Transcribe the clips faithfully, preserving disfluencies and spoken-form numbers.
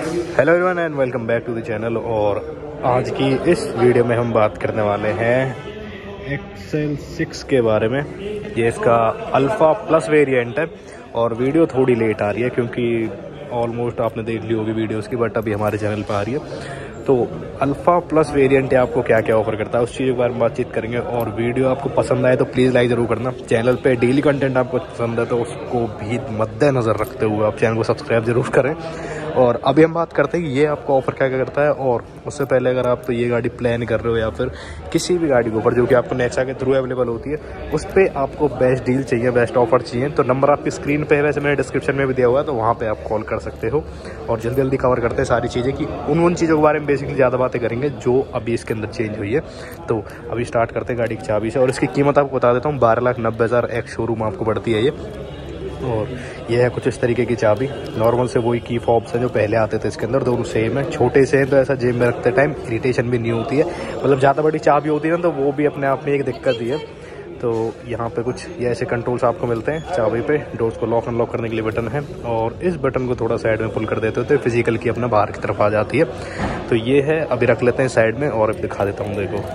Hello everyone and welcome back to the channel. और आज की इस वीडियो में हम बात करने वाले हैं एक्सेल सिक्स के बारे में। ये इसका अल्फ़ा प्लस वेरिएंट है और वीडियो थोड़ी लेट आ रही है क्योंकि ऑलमोस्ट आपने देख ली होगी वीडियोस की, बट अभी हमारे चैनल पर आ रही है। तो अल्फ़ा प्लस वेरिएंट आपको क्या क्या ऑफर करता है उस चीज़ के बारे में बातचीत करेंगे। और वीडियो आपको पसंद आए तो प्लीज़ लाइक ज़रूर करना। चैनल पे डेली कंटेंट आपको पसंद है तो उसको भी मद्देनज़र रखते हुए आप चैनल को सब्सक्राइब जरूर करें। और अभी हम बात करते हैं कि ये आपको ऑफ़र क्या क्या करता है। और उससे पहले अगर आप ये गाड़ी प्लान कर रहे हो या फिर किसी भी गाड़ी के ऊपर जो कि आपको नेक्सा के थ्रू अवेलेबल होती है, उस पर आपको बेस्ट डील चाहिए, बेस्ट ऑफर चाहिए, तो नंबर आपकी स्क्रीन पे है, वैसे मैंने डिस्क्रिप्शन में भी दिया हुआ है, तो वहाँ पे आप कॉल कर सकते हो। और जल्दी जल्दी कवर करते हैं सारी चीज़ें कि उन उन चीज़ों के बारे में बेसिकली ज़्यादा बातें करेंगे जो अभी इसके अंदर चेंज हुई है। तो अभी स्टार्ट करते हैं गाड़ी की चाबी से। और इसकी कीमत आपको बता देता हूँ, बारह लाख नब्बे हज़ार एक शोरूम आपको पड़ती है ये। और ये है कुछ इस तरीके की चाबी। नॉर्मल से वही की फॉब्स हैं जो पहले आते थे इसके अंदर, दोनों सेम है। छोटे से हैं तो ऐसा जेब में रखते टाइम इरिटेशन भी नहीं होती है। मतलब ज़्यादा बड़ी चाबी होती है ना तो वो भी अपने आप में एक दिक्कत ही है। तो यहाँ पे कुछ ये ऐसे कंट्रोल्स आपको मिलते हैं चाबी पे। डोर्स को लॉक अनलॉक करने के लिए बटन है और इस बटन को थोड़ा साइड में पुल कर देते हो तो फिजिकल की अपना बाहर की तरफ आ जाती है। तो ये है, अभी रख लेते हैं साइड में और अब दिखा देता हूँ। देखो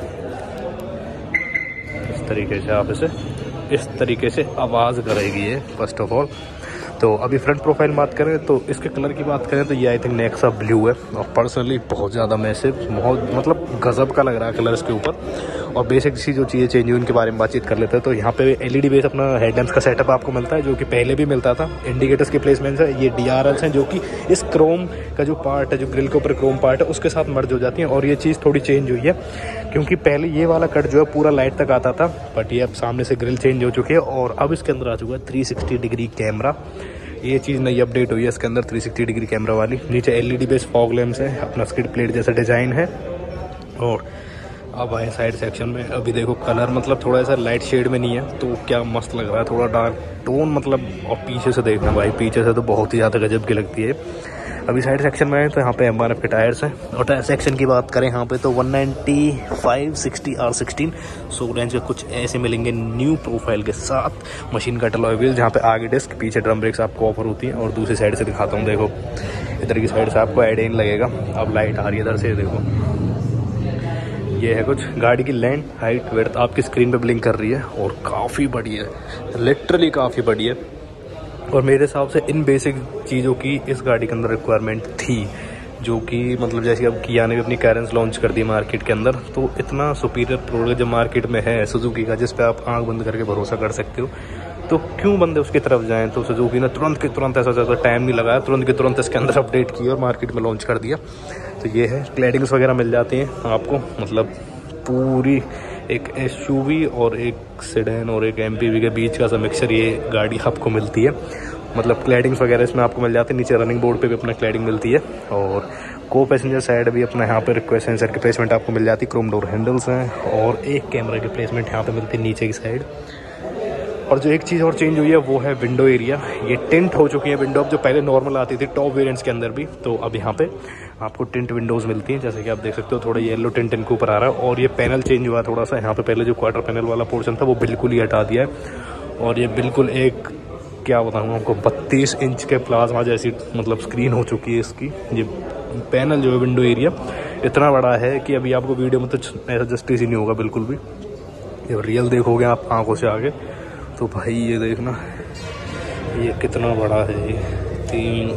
इस तरीके से आप इसे इस तरीके से आवाज़ करेगी ये फर्स्ट ऑफ ऑल। तो अभी फ्रंट प्रोफाइल बात करें तो इसके कलर की बात करें तो ये आई थिंक नेक्सा ब्लू है और पर्सनली बहुत ज़्यादा मैसिव, बहुत मतलब गजब का लग रहा है कलर इसके ऊपर। और बेसिक सी जो चीज़ें चेंज हुई उनके बारे में बातचीत कर लेते हैं। तो यहाँ पे एलईडी बेस अपना हेडलैम्प्स का सेटअप आपको मिलता है जो कि पहले भी मिलता था। इंडिकेटर्स के प्लेसमेंट्स है, ये डीआरएल्स हैं जो कि इस क्रोम का जो पार्ट है, जो ग्रिल के ऊपर क्रोम पार्ट है, उसके साथ मर्ज हो जाती हैं। और ये चीज़ थोड़ी चेंज हुई है क्योंकि पहले ये वाला कट जो है पूरा लाइट तक आता था, बट ये अब सामने से ग्रिल चेंज हो चुकी है। और अब इसके अंदर आ चुका है थ्री सिक्सटी डिग्री कैमरा। ये चीज़ नई अपडेट हुई है इसके अंदर, थ्री सिक्सटी डिग्री कैमरा वाली। नीचे एलईडी बेस फॉग लैम्प्स है, अपना स्किड प्लेट जैसा डिज़ाइन है। और अब आए साइड सेक्शन में। अभी देखो कलर मतलब थोड़ा सा लाइट शेड में नहीं है तो क्या मस्त लग रहा है, थोड़ा डार्क टोन मतलब। और पीछे से देखना भाई, पीछे से तो बहुत ही ज़्यादा गजब की लगती है। अभी साइड सेक्शन में आए तो यहाँ पे एमआरएफ के टायर्स हैं। और टायर सेक्शन की बात करें यहाँ पे तो one ninety five sixty R sixteen so range के कुछ ऐसे मिलेंगे न्यू प्रोफाइल के साथ। मशीन कट अलॉय व्हील जहाँ पे आगे डिस्क पीछे ड्रम ब्रेक्स आपको ऑफर होती हैं। और दूसरी साइड से दिखाता हूँ, देखो इधर की साइड से आपको एड इन लगेगा। अब लाइट आ रही है इधर से, देखो ये है कुछ गाड़ी की लेंथ हाइट विड्थ आपकी स्क्रीन पे ब्लिंक कर रही है और काफ़ी बड़ी है, लिटरली काफ़ी बड़ी है। और मेरे हिसाब से इन बेसिक चीज़ों की इस गाड़ी के अंदर रिक्वायरमेंट थी, जो कि मतलब जैसे अब किया ने भी अपनी कैरेंस लॉन्च कर दी मार्केट के अंदर। तो इतना सुपीरियर प्रोडक्ट जब मार्केट में है सुजुकी का, जिस पे आप आंख बंद करके भरोसा कर सकते हो, तो क्यों बंदे उसकी तरफ जाएं। तो सुजुकी ने तुरंत के तुरंत, ऐसा ज़्यादा टाइम नहीं लगाया, तुरंत के तुरंत इसके अंदर अपडेट किया और मार्केट में लॉन्च कर दिया। तो ये है, क्लैडिंग्स वगैरह मिल जाती हैं आपको, मतलब पूरी एक एसयूवी और एक सेडान और एक एमपीवी के बीच का सा मिक्सचर ये गाड़ी आपको मिलती है। मतलब क्लैडिंग्स वगैरह इसमें आपको मिल जाती है। नीचे रनिंग बोर्ड पे भी अपना क्लैडिंग मिलती है। और को पैसेंजर साइड भी अपना यहाँ पे रिक्वेस्ट सेंसर की प्लेसमेंट आपको मिल जाती है। क्रोम डोर हैंडल्स हैं और एक कैमरा की प्लेसमेंट यहाँ पे मिलती है नीचे की साइड। और जो एक चीज़ और चेंज हुई है वो है विंडो एरिया। ये टिंट हो चुकी है विंडो, अब जो पहले नॉर्मल आती थी टॉप वेरिएंट्स के अंदर भी, तो अब यहाँ पे आपको टिंट विंडोज़ मिलती हैं। जैसे कि आप देख सकते हो थोड़ा येलो टिंट इनके ऊपर आ रहा है। और ये पैनल चेंज हुआ थोड़ा सा, यहाँ पे पहले जो क्वार्टर पैनल वाला पोर्शन था वो बिल्कुल ही हटा दिया है। और ये बिल्कुल एक क्या बताऊँ आपको, बत्तीस इंच के प्लाज्मा जैसी मतलब स्क्रीन हो चुकी है इसकी। ये पैनल जो है विंडो एरिया इतना बड़ा है कि अभी आपको वीडियो में तो ऐसा जस्टिस ही नहीं होगा बिल्कुल भी। ये रियल देखोगे आप आंखों से आगे तो भाई ये देखना ये कितना बड़ा है, ये तीन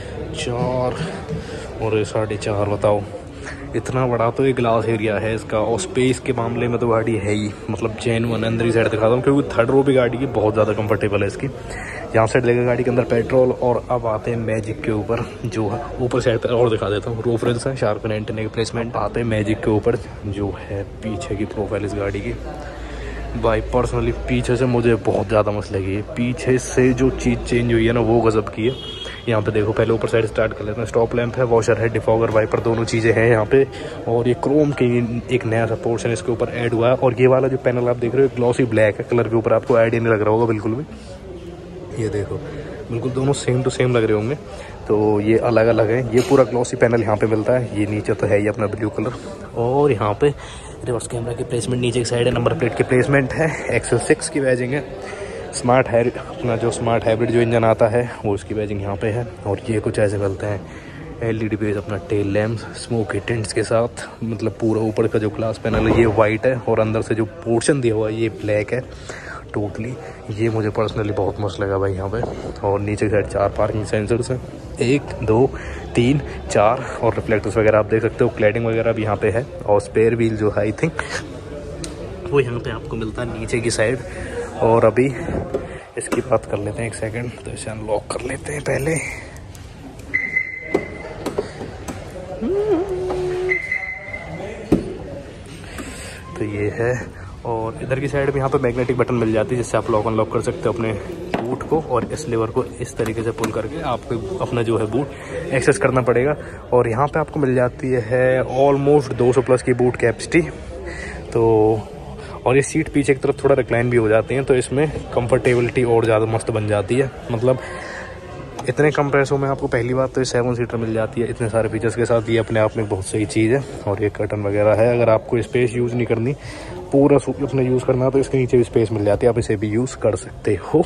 चार और ये साढ़े चार, बताओ इतना बड़ा तो ये ग्लास एरिया है इसका। और स्पेस के मामले में तो गाड़ी है ही मतलब जेन्युइन। अंदर ही साइड दिखाता हूँ क्योंकि थर्ड रो भी गाड़ी की बहुत ज़्यादा कंफर्टेबल है इसकी। यहाँ साइड लेगा गाड़ी के अंदर पेट्रोल। और अब आते हैं मैजिक के ऊपर, जो है ऊपर साइड पर और दिखा देता हूँ। रूफ रेल्स है, शार्पन एंटीना की प्लेसमेंट। आते हैं मैजिक के ऊपर, जो है पीछे की प्रोफाइल इस गाड़ी की। भाई पर्सनली पीछे से मुझे बहुत ज़्यादा मस्त लगी है। पीछे से जो चीज़ चेंज हुई है ना वो गजब की है। यहाँ पे देखो, पहले ऊपर साइड स्टार्ट कर लेते हैं। स्टॉप लैंप है, वॉशर है, डिफॉगर, वाइपर, दोनों चीज़ें हैं यहाँ पे। और ये क्रोम की एक नया सा पोर्शन इसके ऊपर ऐड हुआ है। और ये वाला जो पैनल आप देख रहे हो ग्लॉसी ब्लैक है कलर के ऊपर, आपको आइडिया नहीं लग रहा होगा बिल्कुल भी। ये देखो बिल्कुल दोनों सेम टू सेम लग रहे होंगे। तो ये अलग अलग है। ये पूरा ग्लॉसी पैनल यहाँ पे मिलता है। ये नीचे तो है ही अपना ब्लू कलर। और यहाँ पे रिवर्स कैमरा की प्लेसमेंट नीचे की साइड है, नंबर प्लेट की प्लेसमेंट है, एक्सेल सिक्स की बैजिंग है। स्मार्ट है अपना जो स्मार्ट हाइब्रिड जो इंजन आता है वो उसकी बैजिंग यहाँ पे है। और ये कुछ ऐसे मिलते हैं एलईडी बेस अपना टेल लैम्प्स स्मोकी टिंट्स के साथ, मतलब पूरा ऊपर का जो ग्लास पैनल है ये वाइट है और अंदर से जो पोर्शन दिया हुआ है ये ब्लैक है टोटली। ये मुझे पर्सनली बहुत मस्त लगा भाई यहाँ पे। और नीचे की साइड चार पार्किंग सेंसर्स हैं, एक दो तीन चार, और रिफ्लेक्टर्स वगैरह आप देख सकते हो। क्लैडिंग वगैरह भी यहाँ पे है और स्पेयर व्हील जो है आई थिंक वो यहाँ पे आपको मिलता है नीचे की साइड। और अभी इसकी बात कर लेते हैं एक सेकंड, तो इसे अनलॉक कर लेते हैं पहले। तो ये है, और इधर की साइड में यहाँ पे मैग्नेटिक बटन मिल जाती है जिससे आप लॉक अनलॉक कर सकते हो अपने बूट को, और इस लीवर को इस तरीके से पुल करके आपको अपना जो है बूट एक्सेस करना पड़ेगा। और यहाँ पे आपको मिल जाती है ऑलमोस्ट दो सौ प्लस की बूट कैपेसिटी। तो और ये सीट पीछे की तरफ थोड़ा रिक्लाइन भी हो जाती हैं, तो इसमें कंफर्टेबिलिटी और ज़्यादा मस्त बन जाती है। मतलब इतने कम पैसों में आपको पहली बात तो ये सेवन सीटर मिल जाती है इतने सारे फीचर्स के साथ, ये अपने आप में बहुत सही चीज़ है। और ये कर्टन वगैरह है, अगर आपको स्पेस यूज़ नहीं करनी, पूरा अपने यूज़ करना, तो इसके नीचे भी स्पेस मिल जाती है, आप इसे भी यूज़ कर सकते हो।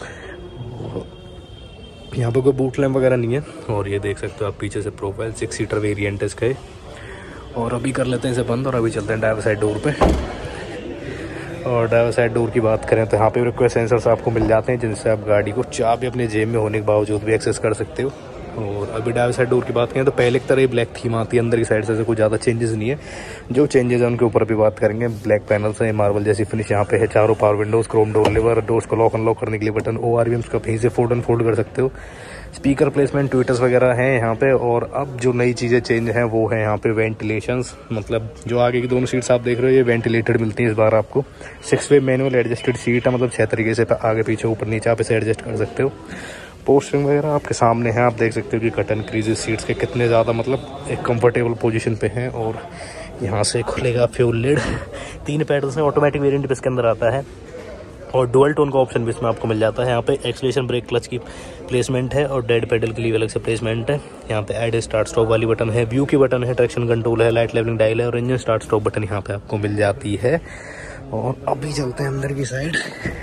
यहाँ पर कोई बूट लैम्प वगैरह नहीं है। और ये देख सकते हो आप पीछे से प्रोफाइल, सिक्स सीटर वेरिएंट है इसका। और अभी कर लेते हैं इसे बंद और अभी चलते हैं ड्राइवर साइड डोर पे। और ड्राइवर साइड डोर की बात करें तो यहाँ पे रिक्वेस्ट सेंसर्स आपको मिल जाते हैं जिनसे आप गाड़ी को चाबी अपने जेब में होने के बावजूद भी एक्सेस कर सकते हो। और अभी ड्राइवर साइड डोर की बात करें तो पहले की तरह ही ब्लैक थीम आती है, अंदर की साइड से कोई ज़्यादा चेंजेस नहीं है। जो चेंजेस है उनके ऊपर भी बात करेंगे। ब्लैक पैनल्स है, मार्बल जैसी फिनिश यहाँ पे है, चारों power windows, chrome door lever, doors को लॉक अनलॉक करने के लिए button, O R V Ms का कहीं से फोल्ड एंड फोल्ड कर सकते हो, स्पीकर प्लेसमेंट, ट्विटर्स वगैरह हैं यहाँ पे। और अब जो नई चीज़ें चेंज हैं वो है यहाँ पे वेंटिलेशंस, मतलब जो आगे की दोनों सीट्स आप देख रहे हो ये वेंटिलेटेड मिलती हैं इस बार आपको। Six way manual adjusted seat है, मतलब छः तरीके से आगे पीछे ऊपर नीचे आप इसे एडजस्ट कर सकते हो। पोस्टरिंग वगैरह आपके सामने है, आप देख सकते हो कि कटन क्रीजेस सीट्स के कितने ज़्यादा मतलब एक कंफर्टेबल पोजीशन पे हैं। और यहाँ से खुलेगा फ्यूल लिड, तीन पैडल्स में ऑटोमेटिक वेरिएंट इसके अंदर आता है और डुअल टोन का ऑप्शन भी इसमें आपको मिल जाता है। यहाँ पे एक्सीलरेशन ब्रेक क्लच की प्लेसमेंट है और डेड पेडल के लिए अलग से प्लेसमेंट है। यहाँ पे ऐड स्टार्ट स्टॉप वाली बटन है, व्यू की बटन है, ट्रैक्शन कंट्रोल है, लाइट लेवलिंग डायल है और इंजन स्टार्ट स्टॉप बटन यहाँ पे आपको मिल जाती है। और अभी चलते हैं अंदर की साइड।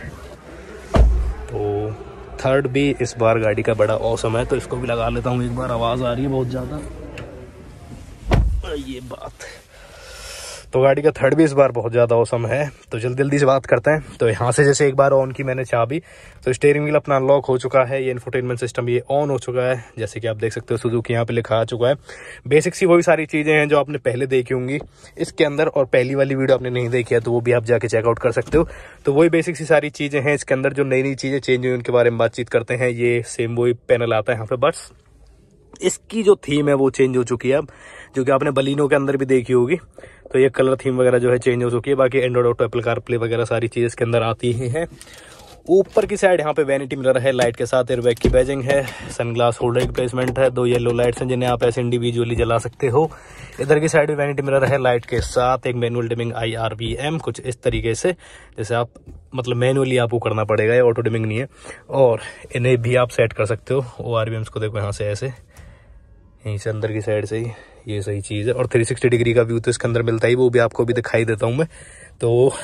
तो थर्ड भी इस बार गाड़ी का बड़ा औसम है, तो इसको भी लगा लेता हूँ एक बार। आवाज़ आ रही है बहुत ज़्यादा, ये बात। तो गाड़ी का थर्ड भी इस बार बहुत ज़्यादा औसम है। तो जल्दी जल्दी से बात करते हैं। तो यहाँ से जैसे एक बार ऑन की मैंने चाबी, तो स्टीयरिंग व्हील अपना अनलॉक हो चुका है, ये इंफोटेनमेंट सिस्टम ये ऑन हो चुका है, जैसे कि आप देख सकते हो सुजुकी यहाँ पे लिखा आ चुका है। बेसिक सी वही सारी चीज़ें हैं जो आपने पहले देखी होंगी इसके अंदर, और पहली वाली वीडियो आपने नहीं देखी है तो वो भी आप जाके चेकआउट कर सकते हो। तो वही बेसिक सी सारी चीज़ें हैं इसके अंदर। जो नई नई चीज़ें चेंज हुई उनके बारे में बातचीत करते हैं। ये सेम वही पैनल आता है यहाँ पे, बस इसकी जो थीम है वो चेंज हो चुकी है अब, जो कि आपने बलिनो के अंदर भी देखी होगी। तो ये कलर थीम वगैरह जो है चेंज हो चुकी है। बाकी एंड्रॉइड ऑटो, एप्पल कारप्ले वगैरह सारी चीज़ इसके अंदर आती ही हैं। ऊपर की साइड यहाँ पे वैनिटी मिरर है, लाइट के साथ एयरबैग की बैजिंग है, सनग्लास होल्डर की प्लेसमेंट है, दो येलो लाइट्स हैं जिन्हें आप ऐसे इंडिविजुअली जला सकते हो। इधर की साइड भी वैनिटी मिरर है लाइट के साथ, एक manual dimming I R V M कुछ इस तरीके से, जैसे आप मतलब मैनुअली आपको करना पड़ेगा, ये ऑटो डिमिंग नहीं है। और इन्हें भी आप सेट कर सकते हो। ओ आर वी एम्स को देखो यहाँ से ऐसे, यहीं से अंदर की साइड से ही, ये सही चीज़ है। और थ्री सिक्सटी डिग्री का व्यू तो इसके अंदर मिलता ही, वो भी आपको अभी दिखाई देता हूँ मैं। तो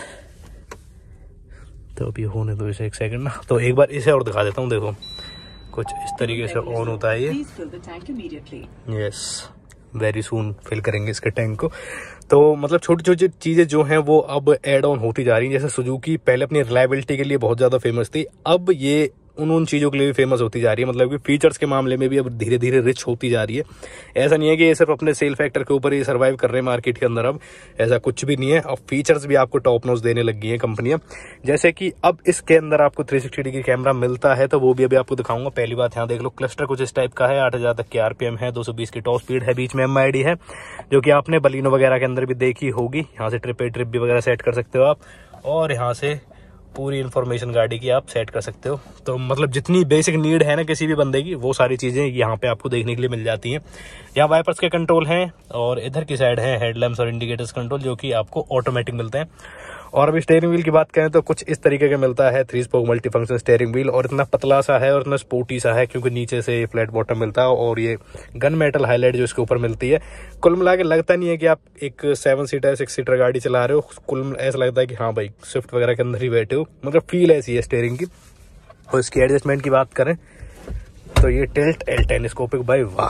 तो अभी होने दो इसे एक सेकंड ना, तो एक बार इसे और दिखा देता हूँ। देखो कुछ इस तरीके से ऑन होता है ये। यस, वेरी सून फिल करेंगे इसके टैंक को। तो मतलब छोटी छोटी चीज़ें जो हैं वो अब ऐड ऑन होती जा रही हैं। जैसे सुजुकी पहले अपनी रिलायबिलिटी के लिए बहुत ज़्यादा फेमस थी, अब ये उन उन चीज़ों के लिए भी फेमस होती जा रही है। मतलब कि फीचर्स के मामले में भी अब धीरे धीरे रिच होती जा रही है। ऐसा नहीं है कि ये सिर्फ अपने सेल फैक्टर के ऊपर ही सर्वाइव कर रहे हैं मार्केट के अंदर, अब ऐसा कुछ भी नहीं है। अब फीचर्स भी आपको टॉप नॉच देने लग गई हैं कंपनियां। जैसे कि अब इसके अंदर आपको थ्री सिक्सटी डिग्री कैमरा मिलता है, तो वो भी अभी आपको दिखाऊंगा। पहली बात यहाँ देख लो, क्लस्टर कुछ इस टाइप का है, आठ हजार तक की आरपीएम है, दो सौ बीस की टॉप स्पीड है, बीच में एम आई डी है जो कि आपने बलिनो वगैरह के अंदर भी देखी होगी। यहाँ से ट्रिप ए ट्रिप भी वगैरह सेट कर सकते हो आप, और यहाँ से पूरी इन्फॉर्मेशन गाड़ी की आप सेट कर सकते हो। तो मतलब जितनी बेसिक नीड है ना किसी भी बंदे की, वो सारी चीज़ें यहाँ पे आपको देखने के लिए मिल जाती हैं। यहाँ वाइपर्स के कंट्रोल हैं और इधर की साइड है हेडलैम्प्स और इंडिकेटर्स कंट्रोल, जो कि आपको ऑटोमेटिक मिलते हैं। और अभी स्टीयरिंग व्हील की बात करें तो कुछ इस तरीके का मिलता है, three spoke multi function steering wheel, और इतना पतला सा है और इतना स्पोर्टी सा है क्योंकि नीचे से फ्लैट बॉटम मिलता है और ये गन मेटल हाईलाइट जो इसके ऊपर मिलती है। कुल मिला के लगता नहीं है कि आप एक सेवन सीटर सिक्स सीटर गाड़ी चला रहे हो, कुल ऐसा लगता है कि हाँ भाई स्विफ्ट वगैरह के अंदर ही बैठे हो, मतलब फील ऐसी है स्टीयरिंग की। और इसकी एडजस्टमेंट की बात करें तो ये टिल्ट एल टेलीस्कोपिक, भाई वाह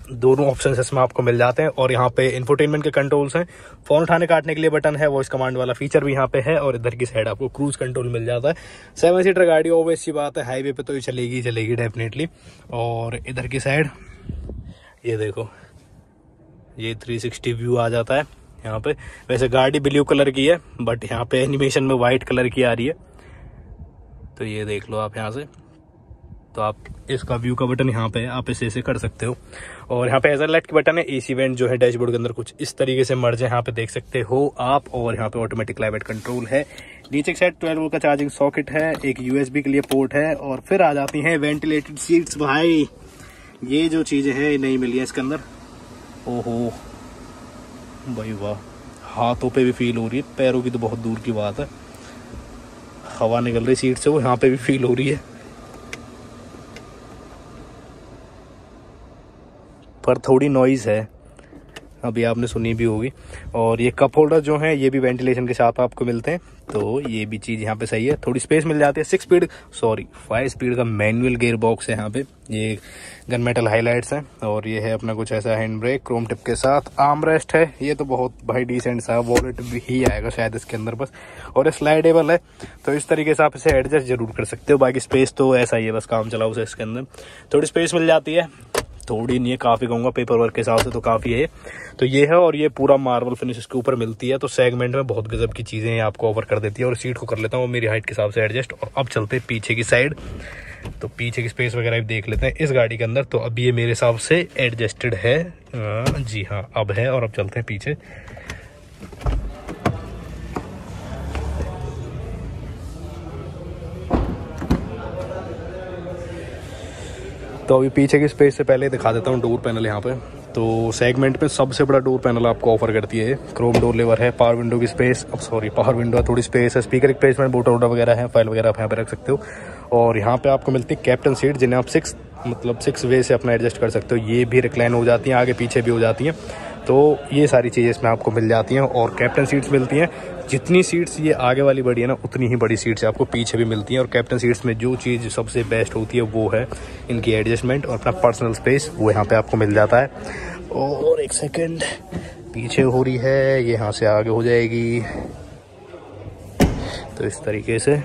दोनों ऑप्शन इसमें आपको मिल जाते हैं। और यहाँ पे इंफोटेनमेंट के कंट्रोल्स हैं, फोन उठाने काटने के लिए बटन है, वॉइस कमांड वाला फीचर भी यहाँ पे है, और इधर की साइड आपको क्रूज कंट्रोल मिल जाता है। सेवन सीटर गाड़ी ऑब्वियस सी बात है, हाईवे पे तो ये चलेगी चलेगी डेफिनेटली। और इधर की साइड ये देखो, ये थ्री सिक्सटी व्यू आ जाता है यहाँ पे। वैसे गाड़ी ब्लू कलर की है, बट यहाँ पे एनिमेशन में व्हाइट कलर की आ रही है, तो ये देख लो आप यहाँ से। तो आप इसका व्यू का बटन यहाँ पे है, आप इसे ऐसे कर सकते हो। और यहाँ पे हेजर लाइट की बटन है, एसी वेंट जो है डैशबोर्ड के अंदर कुछ इस तरीके से मर्ज है, यहाँ पे देख सकते हो आप। और यहाँ पे ऑटोमेटिक क्लाइमेट कंट्रोल है। नीचे की साइड ट्वेल्व वोल्ट का चार्जिंग सॉकेट है, एक यूएसबी के लिए पोर्ट है। और फिर आ जाती हैं वेंटिलेटेड सीट्स। भाई ये जो चीजें हैं ये नहीं मिली है इसके अंदर। ओहो भाई वाह, हाथों पे भी फील हो रही है, पैरों की तो बहुत दूर की बात है। हवा निकल रही सीट से, वो यहाँ पे भी फील हो रही है, पर थोड़ी नॉइज है, अभी आपने सुनी भी होगी। और ये कप होल्डर जो है ये भी वेंटिलेशन के साथ आपको मिलते हैं, तो ये भी चीज़ यहाँ पे सही है, थोड़ी स्पेस मिल जाती है। Six speed sorry five speed का मैनुअल गियर बॉक्स है यहाँ पे। ये गन मेटल हाइलाइट्स हैं, और ये है अपना कुछ ऐसा हैंड ब्रेक क्रोम टिप के साथ। आर्म रेस्ट है, ये तो बहुत भाई डिसेंट सा, वॉलेट भी ही आएगा शायद इसके अंदर बस। और ये स्लाइडेबल है, तो इस तरीके से आप इसे एडजस्ट जरूर कर सकते हो। बाकी स्पेस तो ऐसा ही है, बस काम चलाओ से इसके अंदर थोड़ी स्पेस मिल जाती है, थोड़ी नहीं है, काफ़ी कहूँगा, पेपर वर्क के हिसाब से तो काफ़ी है। तो ये है, और ये पूरा मार्बल फिनिश इसके ऊपर मिलती है, तो सेगमेंट में बहुत गजब की चीज़ें आपको ऑफर कर देती है। और सीट को कर लेता हूँ मेरी हाइट के हिसाब से एडजस्ट। और अब चलते हैं पीछे की साइड, तो पीछे की स्पेस वगैरह भी देख लेते हैं इस गाड़ी के अंदर। तो अब ये मेरे हिसाब से एडजस्टेड है, आ, जी हाँ अब है। और अब चलते हैं पीछे। तो अभी पीछे की स्पेस से पहले दिखा देता हूँ डोर पैनल यहाँ पे। तो सेगमेंट में सबसे बड़ा डोर पैनल आपको ऑफर करती है, क्रोम डोर लेवर है, पावर विंडो की स्पेस, अब सॉरी पावर विंडो है, थोड़ी स्पेस है, स्पीकर एक प्लेसमेंट, बोटा वोटा वगैरह है, फाइल वगैरह आप यहाँ पे रख सकते हो। और यहाँ पे आपको मिलती है कैप्टन सीट, जिन्हें आप सिक्स मतलब सिक्स वे से अपना एडजस्ट कर सकते हो। ये भी रिक्लाइन हो जाती हैं, आगे पीछे भी हो जाती हैं, तो ये सारी चीज़ें इसमें आपको मिल जाती हैं। और कैप्टन सीट्स मिलती हैं, जितनी सीट्स ये आगे वाली बड़ी है ना, उतनी ही बड़ी सीट्स आपको पीछे भी मिलती हैं। और कैप्टन सीट्स में जो चीज़ सबसे बेस्ट होती है वो है इनकी एडजस्टमेंट और अपना पर्सनल स्पेस, वो यहाँ पे आपको मिल जाता है। और एक सेकंड, पीछे हो रही है, ये यहाँ से आगे हो जाएगी, तो इस तरीके से।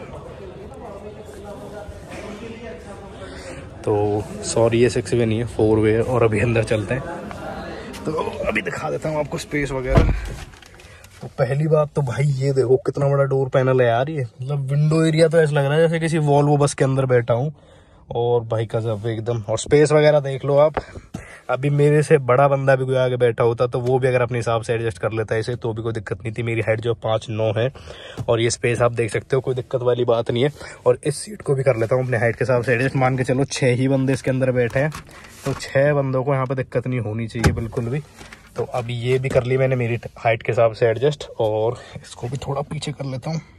तो सॉरी ये सिक्स वे नहीं है, फोर वे। और अभी अंदर चलते हैं, तो अभी दिखा देता हूँ आपको स्पेस वगैरह। तो पहली बात तो भाई ये देखो कितना बड़ा डोर पैनल है यार, ये मतलब विंडो एरिया तो ऐसा लग रहा है जैसे किसी वॉल्वो बस के अंदर बैठा हूँ। और भाई गजब एकदम। और स्पेस वगैरह देख लो आप, अभी मेरे से बड़ा बंदा भी कोई आगे बैठा होता तो वो भी अगर अपने हिसाब से एडजस्ट कर लेता है इसे, तो भी कोई दिक्कत नहीं थी। मेरी हाइट जो पाँच नौ है, और ये स्पेस आप देख सकते हो, कोई दिक्कत वाली बात नहीं है। और इस सीट को भी कर लेता हूँ अपने हाइट के हिसाब से एडजस्ट। मान के चलो छः ही बंदे इसके अंदर बैठे हैं, तो छः बंदों को यहाँ पर दिक्कत नहीं होनी चाहिए बिल्कुल भी। तो अभी ये भी कर ली मैंने मेरी हाइट के हिसाब से एडजस्ट। और इसको भी थोड़ा पीछे कर लेता हूँ,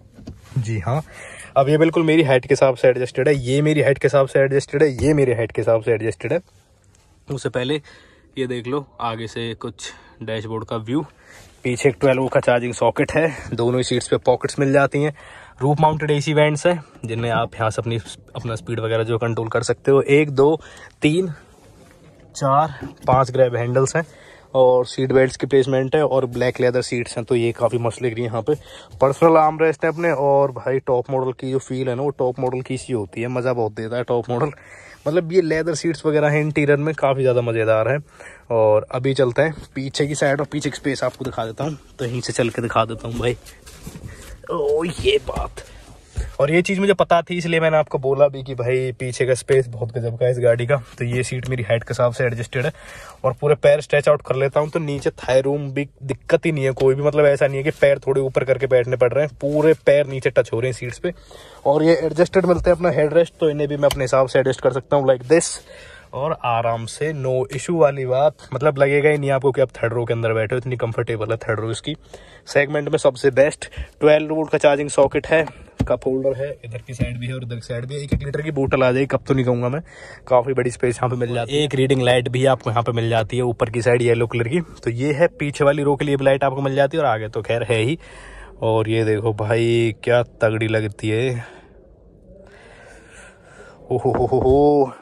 जी हाँ अब ये बिल्कुल मेरी हाइट के हिसाब से एडजस्टेड है, ये मेरी हाइट के हिसाब से एडजस्टेड है, ये मेरे हाइट के हिसाब से एडजस्टेड है। उससे पहले ये देख लो आगे से कुछ डैशबोर्ड का व्यू। पीछे एक ट्वेल्व का चार्जिंग सॉकेट है, दोनों ही सीट्स पे पॉकेट्स मिल जाती हैं। रूफ माउंटेड एसी वेंट्स हैं, जिनमें आप यहाँ से अपनी अपना स्पीड वगैरह जो कंट्रोल कर सकते हो। एक दो तीन चार पाँच ग्रैब हैंडल्स हैं, और सीट बेल्ट्स की प्लेसमेंट है, और ब्लैक लेदर सीट्स हैं, तो ये काफ़ी मस्त लग रही है यहाँ पे। पर्सनल आर्म रेस्ट है अपने। और भाई टॉप मॉडल की जो फील है ना, वो टॉप मॉडल की सी होती है, मज़ा बहुत देता है टॉप मॉडल। मतलब ये लेदर सीट्स वगैरह हैं इंटीरियर में, काफ़ी ज़्यादा मज़ेदार है। और अभी चलते हैं पीछे की साइड, और पीछे की स्पेस आपको दिखा देता हूँ, तो यहीं से चल के दिखा देता हूँ भाई। ओ ये बात, और ये चीज़ मुझे पता थी, इसलिए मैंने आपको बोला भी कि भाई पीछे का स्पेस बहुत गजब का है इस गाड़ी का। तो ये सीट मेरी हाइट के हिसाब से एडजस्टेड है, और पूरे पैर स्ट्रेच आउट कर लेता हूँ तो नीचे थाई रूम भी दिक्कत ही नहीं है कोई भी। मतलब ऐसा नहीं है कि पैर थोड़े ऊपर करके बैठने पड़ रहे हैं, पूरे पैर नीचे टच हो रहे हैं सीट्स पे। और ये एडजस्टेड मिलते हैं अपना हेड रेस्ट, तो इन्हें भी मैं अपने हिसाब से एडजस्ट कर सकता हूँ लाइक दिस, और आराम से, नो इशू वाली बात। मतलब लगेगा ही नहीं आपको कि आप थर्ड रो के अंदर बैठे हो, इतनी कंफर्टेबल है थर्ड रो इसकी। सेगमेंट में सबसे बेस्ट ट्वेल्व वोल्ट का चार्जिंग सॉकेट है, कप होल्डर है, इधर की साइड भी है और इधर की साइड भी है। एक एक लीटर की बोतल आ जाएगी, कप तो नहीं कहूँगा मैं, काफ़ी बड़ी स्पेस यहाँ पे मिल जाती है। एक रीडिंग लाइट भी आपको यहाँ पे मिल जाती है ऊपर की साइड येलो कलर की, तो ये है पीछे वाली रो के लिए भी लाइट आपको मिल जाती है, और आगे तो खैर है ही। और ये देखो भाई क्या तगड़ी लगती है, ओहो हो हो हो।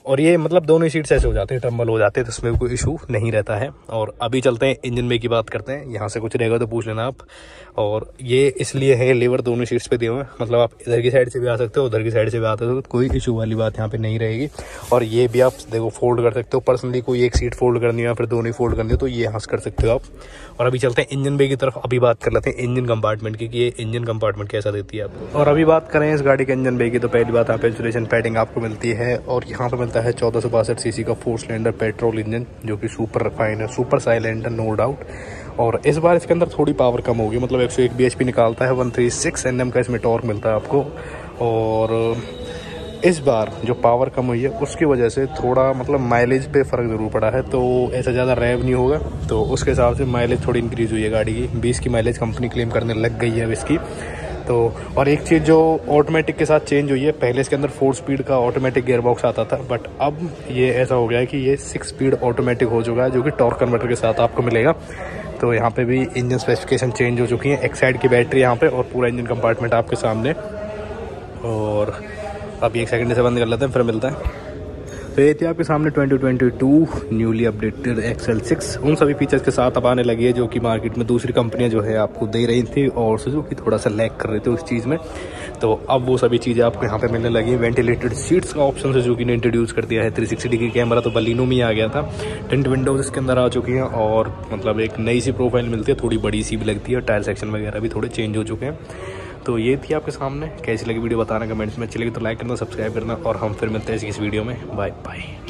और ये मतलब दोनों ही सीट्स ऐसे हो जाते हैं, टम्बल हो जाते हैं, तो इसमें कोई इशू नहीं रहता है। और अभी चलते हैं इंजन बे की बात करते हैं। यहाँ से कुछ रहेगा तो पूछ लेना आप। और ये इसलिए है लीवर दोनों सीट्स पे दिए हुए हैं, मतलब आप इधर की साइड से भी आ सकते हो, उधर की साइड से भी आ सकते हो, कोई इशू वाली बात यहाँ पे नहीं रहेगी। और ये भी आप देखो फोल्ड कर सकते हो, पर्सनली कोई एक सीट फोल्ड करनी है या फिर दोनों ही फोल्ड करनी है तो ये यहाँ से कर सकते हो आप। और अभी चलते हैं इंजन बे की तरफ। अभी बात कर लेते हैं इंजन कंपार्टमेंट की कि ये इंजन कंपार्टमेंट कैसा देती है आपको। और अभी बात करें इस गाड़ी के इंजन बे की, तो पहली बात यहाँ पे इंसुलेशन पैडिंग आपको मिलती है। और यहाँ पे मिलता है चौदह सौ बासठ सीसी का फोर सिलेंडर पेट्रोल इंजन, जो कि सुपर रिफाइन है, सुपर साइलेंट है, नो डाउट। और इस बार इसके अंदर थोड़ी पावर कम होगी, मतलब एक सौ एक बीएचपी निकालता है, वन थर्टी सिक्स एनएम का इसमें टॉर्क मिलता है आपको। और इस बार जो पावर कम हुई है उसकी वजह से थोड़ा मतलब माइलेज पे फ़र्क ज़रूर पड़ा है, तो ऐसा ज़्यादा रैव नहीं होगा, तो उसके हिसाब से माइलेज थोड़ी इंक्रीज़ हुई है गाड़ी की। बीस की माइलेज कंपनी क्लेम करने लग गई है अब इसकी। तो और एक चीज़ जो ऑटोमेटिक के साथ चेंज हुई है, पहले इसके अंदर फोर स्पीड का ऑटोमेटिक गियर बॉक्स आता था, बट अब ये ऐसा हो गया है कि ये सिक्स स्पीड ऑटोमेटिक हो चुका है, जो कि टॉर्क कन्वर्टर के साथ आपको मिलेगा। तो यहाँ पे भी इंजन स्पेसिफिकेशन चेंज हो चुकी है, एक साइड की बैटरी यहाँ पे और पूरा इंजन कंपार्टमेंट आपके सामने। और अभी एक सेकंड से बंद कर लेते हैं, फिर मिलता है। तो ये थी आपके सामने twenty twenty two newly updated XL six, उन सभी फीचर्स के साथ अब आने लगी है जो कि मार्केट में दूसरी कंपनियां जो है आपको दे रही थी, और सुजुकी थोड़ा सा लैग कर रहे थे उस चीज़ में। तो अब वो सभी चीज़ें आपको यहाँ पे मिलने लगी है। वेंटिलेटेड सीट्स का ऑप्शन सुजुकी ने इंट्रोड्यूस कर दिया है। थ्री सिक्सटी डिग्री कैमरा तो बलिनो में ही आ गया था। टेंट विंडोज इसके अंदर आ चुकी हैं और मतलब एक नई सी प्रोफाइल मिलती है, थोड़ी बड़ी सी भी लगती है। टायर सेक्शन वगैरह भी थोड़े चेंज हो चुके हैं। तो ये थी आपके सामने, कैसी लगी वीडियो बताना कमेंट्स में। अच्छी लगी तो लाइक करना, सब्सक्राइब करना, और हम फिर मिलते हैं इस वीडियो में। Bye bye.